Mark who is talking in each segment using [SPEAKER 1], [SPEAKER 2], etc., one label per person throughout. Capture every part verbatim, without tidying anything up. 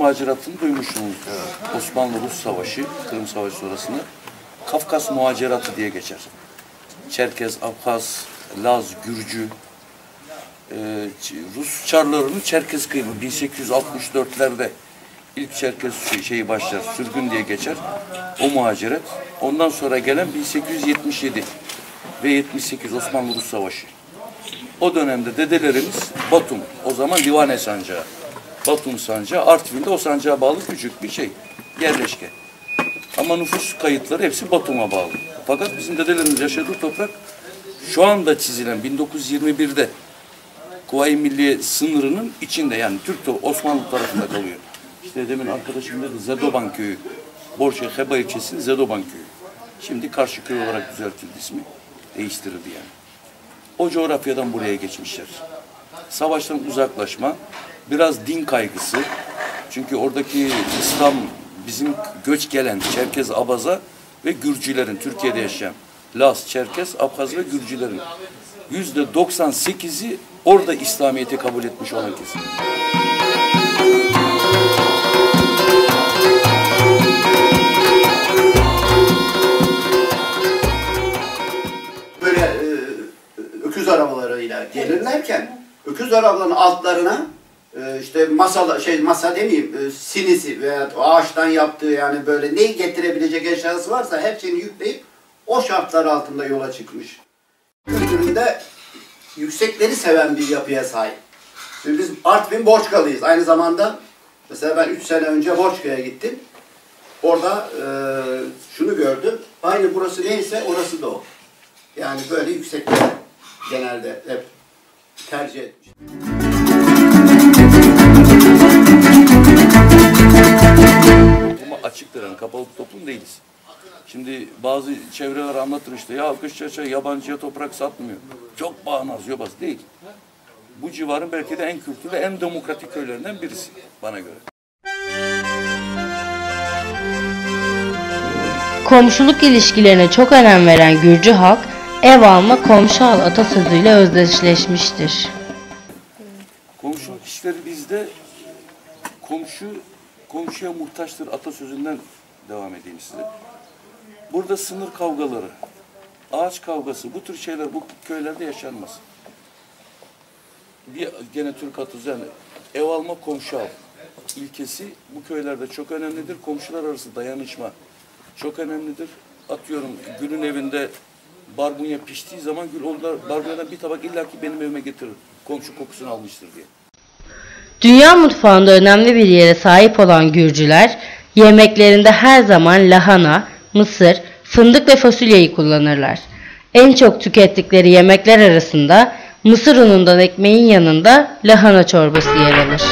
[SPEAKER 1] muhaciratını duymuşsunuz. Evet. Osmanlı-Rus Savaşı, Kırım Savaşı sonrasında Kafkas muhaciratı diye geçer. Çerkez, Abhaz, Laz, Gürcü, e, Rus Çarları'nın Çerkez kıyımı bin sekiz yüz altmış dörtlerde ilk Çerkez şeyi başlar, sürgün diye geçer. O muhaciret. Ondan sonra gelen bin sekiz yüz yetmiş yedi ve yetmiş sekiz Osmanlı-Rus Savaşı. O dönemde dedelerimiz Batum, o zaman Livane Sancağı. Batum Sancağı, Artvin'de o sancağa bağlı küçük bir şey, yerleşke. Ama nüfus kayıtları hepsi Batum'a bağlı. Fakat bizim dedelerimiz yaşadığı toprak şu anda çizilen bin dokuz yüz yirmi birde Kuvayi Milliye sınırının içinde, yani Türk Osmanlı tarafında kalıyor. İşte demin arkadaşım dedi Zedoban Köyü, Borça Heba ilçesinin Zedoban Köyü. Şimdi Karşıköy olarak düzeltildi ismi, değiştirildi yani. O coğrafyadan buraya geçmişler. Savaştan uzaklaşma, biraz din kaygısı. Çünkü oradaki İslam, bizim göç gelen Çerkez, Abaza ve Gürcülerin, Türkiye'de yaşayan Laz, Çerkez, Abhaz ve Gürcülerin yüzde doksan sekizi orada İslamiyet'i kabul etmiş olan kesim.
[SPEAKER 2] Böyle e, öküz arabalarıyla gelirlerken öküz arabalarının altlarına e, işte masa şey masa demeyeyim e, sinisi veya ağaçtan yaptığı, yani böyle neyi getirebilecek eşyası varsa hepsini yükleyip o şartlar altında yola çıkmış. Kültüründe yüksekleri seven bir yapıya sahip. Şimdi biz Artvin Borçkalıyız. Aynı zamanda mesela ben üç sene önce Borçka'ya gittim. Orada e, şunu gördüm. Aynı burası neyse orası da o. Yani böyle yüksekleri genelde hep tercih etmiş.
[SPEAKER 1] Ama açıktır, yani kapalı bir toplum değiliz. Şimdi bazı çevreler anlatır işte, ya Alkışçaça yabancıya toprak satmıyor. Çok bağnaz, yobaz değil. Bu civarın belki de en kültürlü, en demokratik köylerinden birisi bana göre.
[SPEAKER 3] Komşuluk ilişkilerine çok önem veren Gürcü halk, ev alma komşu al atasözüyle özdeşleşmiştir.
[SPEAKER 1] Komşuluk işleri bizde komşu komşuya muhtaçtır atasözünden devam edeyim size. Burada sınır kavgaları, ağaç kavgası, bu tür şeyler bu köylerde yaşanmaz. Bir gene Türk atasözü, yani ev alma komşu al ilkesi bu köylerde çok önemlidir. Komşular arası dayanışma çok önemlidir. Atıyorum Gül'ün evinde barbunya piştiği zaman Gül onlar barbunyadan bir tabak illaki benim evime getirir. Komşu kokusunu almıştır diye.
[SPEAKER 3] Dünya mutfağında önemli bir yere sahip olan Gürcüler, yemeklerinde her zaman lahana, mısır, fındık ve fasulyeyi kullanırlar. En çok tükettikleri yemekler arasında mısır unundan ekmeğin yanında lahana çorbası yer alır.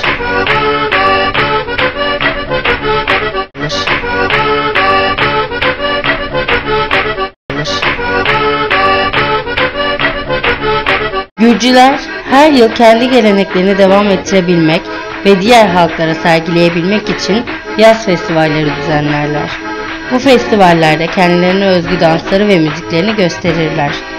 [SPEAKER 3] Gürcüler her yıl kendi geleneklerini devam ettirebilmek ve diğer halklara sergileyebilmek için yaz festivalleri düzenlerler. Bu festivallerde kendilerine özgü dansları ve müziklerini gösterirler.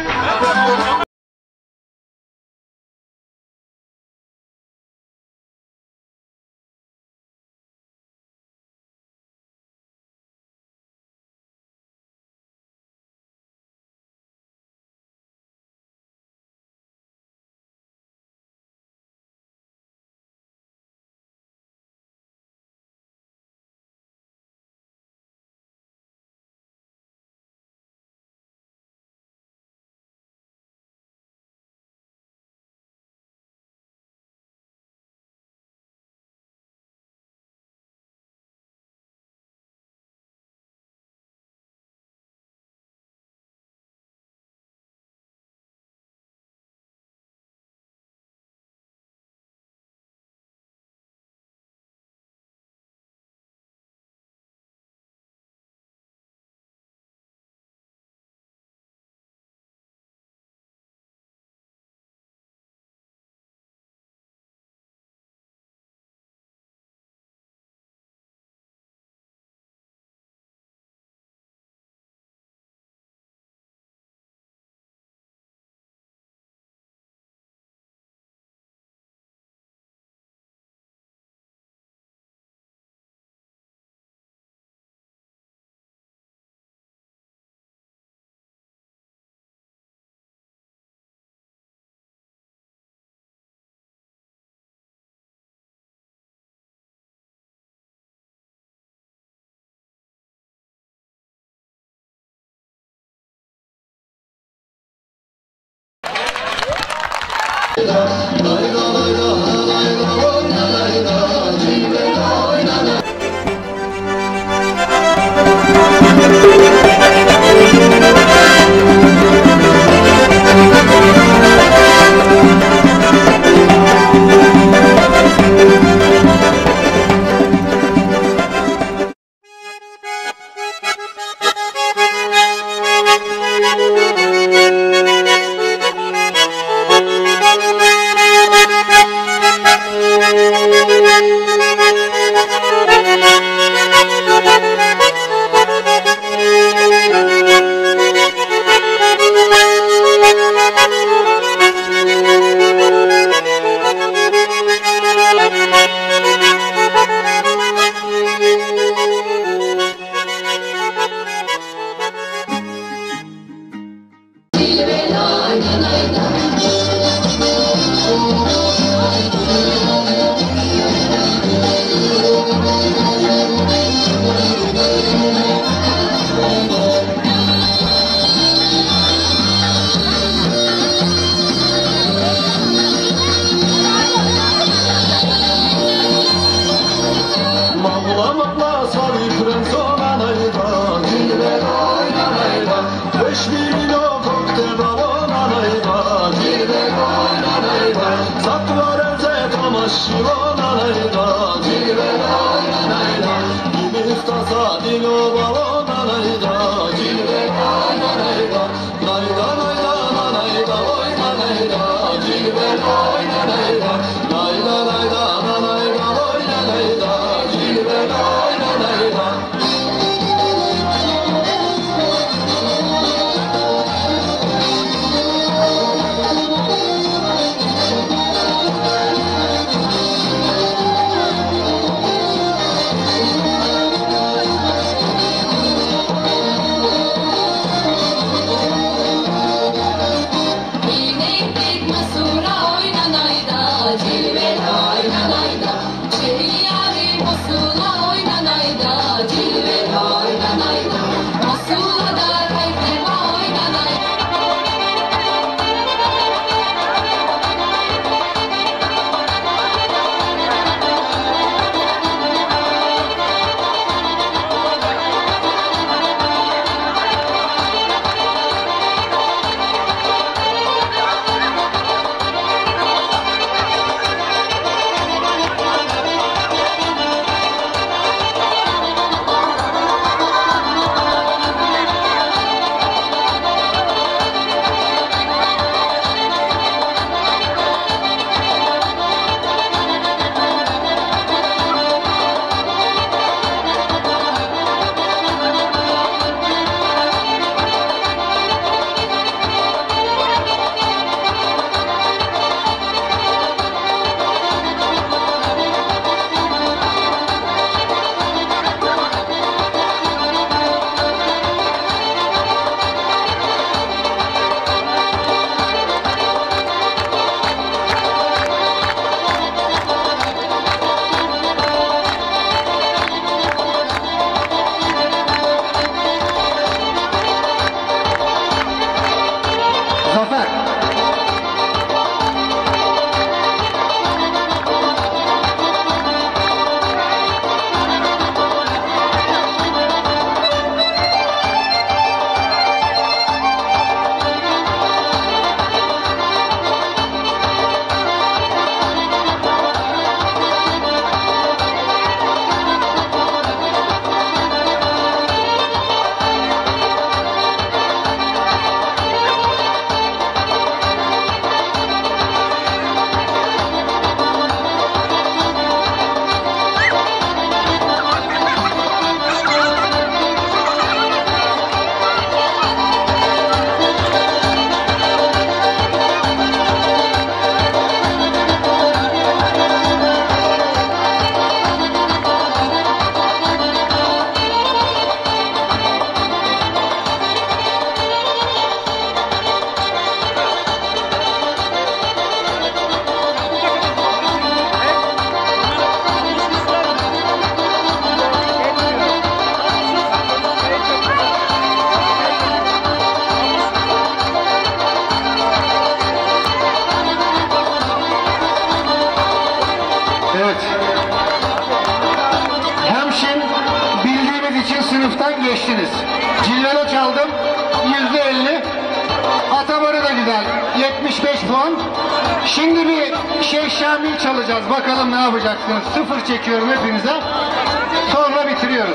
[SPEAKER 4] sınıftan geçtiniz. Cillelo çaldım, yüzde elli. Atabarı da güzel, yetmiş beş puan. Şimdi bir Şeyh Şamil çalacağız. Bakalım ne yapacaksınız? Sıfır çekiyorum hepinize. Sonra bitiriyoruz.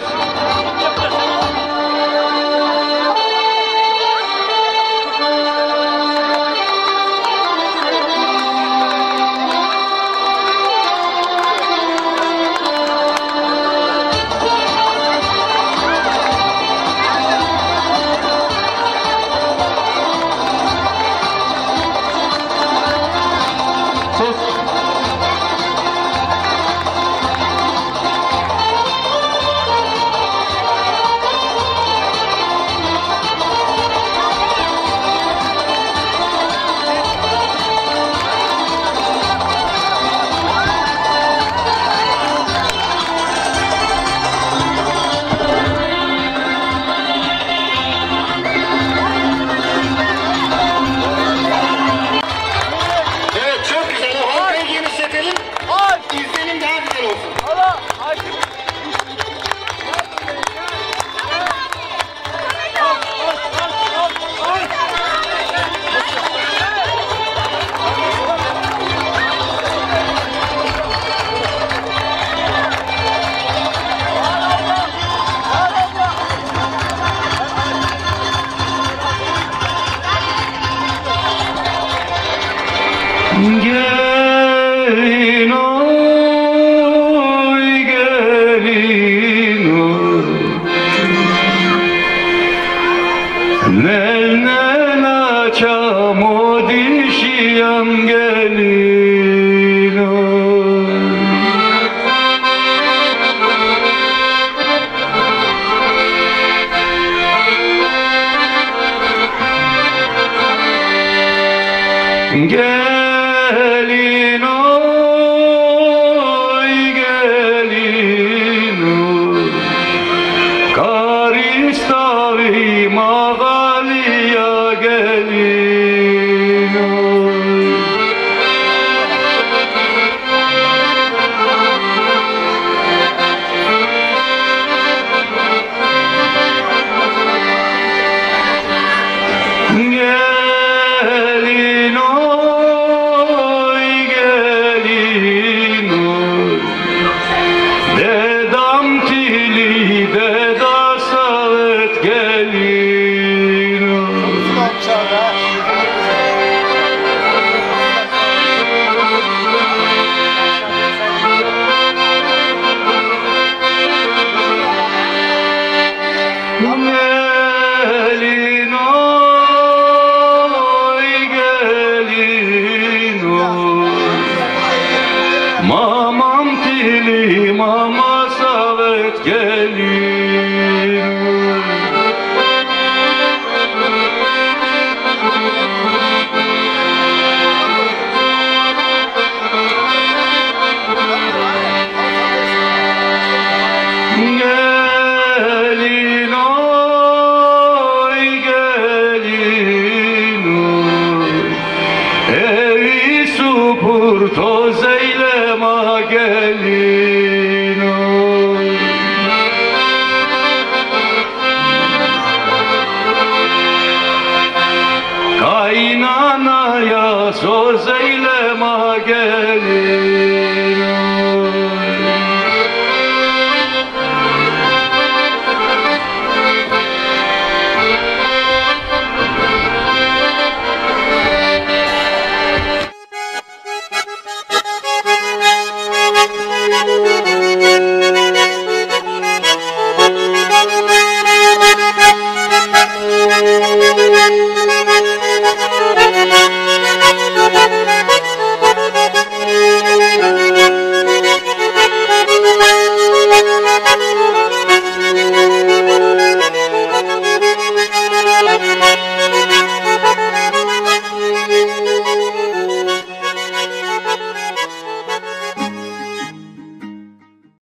[SPEAKER 5] Gelin oy gelin oy, nel nel açam o dişiyam gelin oy. Gelin oy gelin oy, Karistavi Mağaliya gelin oy. Gelin oy gelin oy, dedam tili deda savet gelin oy. Gelin oy gelin oy, mamam tili mama savet gelin oy. Gelin oy gelin oy, evi supur toz eylema gelin oy. Kaynanaya söz eylema gelin